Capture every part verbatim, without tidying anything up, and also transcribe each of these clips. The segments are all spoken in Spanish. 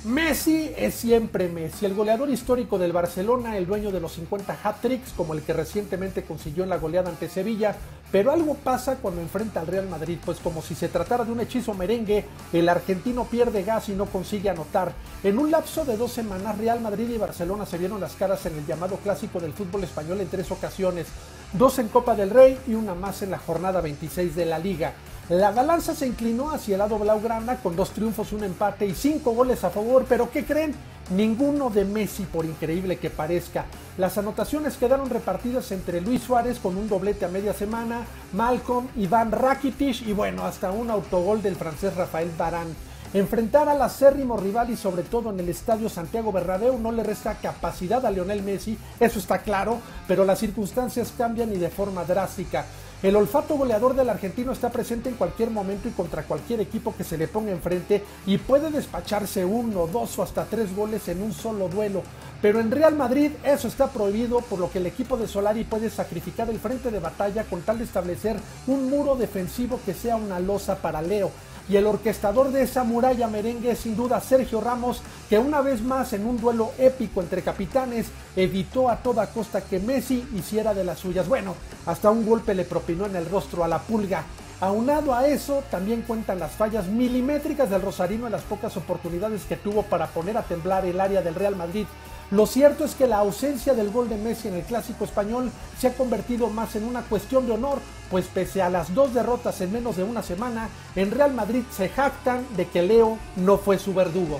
Messi es siempre Messi, el goleador histórico del Barcelona, el dueño de los cincuenta hat-tricks, como el que recientemente consiguió en la goleada ante Sevilla, pero algo pasa cuando enfrenta al Real Madrid, pues como si se tratara de un hechizo merengue, el argentino pierde gas y no consigue anotar. En un lapso de dos semanas, Real Madrid y Barcelona se vieron las caras en el llamado clásico del fútbol español en tres ocasiones, dos en Copa del Rey y una más en la jornada veintiséis de la Liga. La balanza se inclinó hacia el lado blaugrana con dos triunfos, un empate y cinco goles a favor, pero ¿qué creen? Ninguno de Messi, por increíble que parezca. Las anotaciones quedaron repartidas entre Luis Suárez con un doblete a media semana, Malcom, Iván Rakitic y bueno, hasta un autogol del francés Rafael Varane. Enfrentar al acérrimo rival y sobre todo en el estadio Santiago Bernabéu no le resta capacidad a Lionel Messi, eso está claro, pero las circunstancias cambian y de forma drástica. El olfato goleador del argentino está presente en cualquier momento y contra cualquier equipo que se le ponga enfrente y puede despacharse uno, dos o hasta tres goles en un solo duelo. Pero en Real Madrid eso está prohibido, por lo que el equipo de Solari puede sacrificar el frente de batalla con tal de establecer un muro defensivo que sea una losa para Leo. Y el orquestador de esa muralla merengue es sin duda Sergio Ramos, que una vez más en un duelo épico entre capitanes evitó a toda costa que Messi hiciera de las suyas. Bueno, hasta un golpe le propinó en el rostro a la Pulga. Aunado a eso, también cuentan las fallas milimétricas del rosarino en las pocas oportunidades que tuvo para poner a temblar el área del Real Madrid. Lo cierto es que la ausencia del gol de Messi en el clásico español se ha convertido más en una cuestión de honor, pues pese a las dos derrotas en menos de una semana, en Real Madrid se jactan de que Leo no fue su verdugo.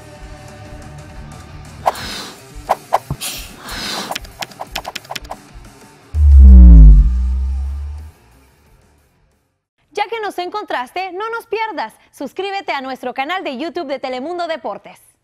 Ya que nos encontraste, no nos pierdas. Suscríbete a nuestro canal de YouTube de Telemundo Deportes.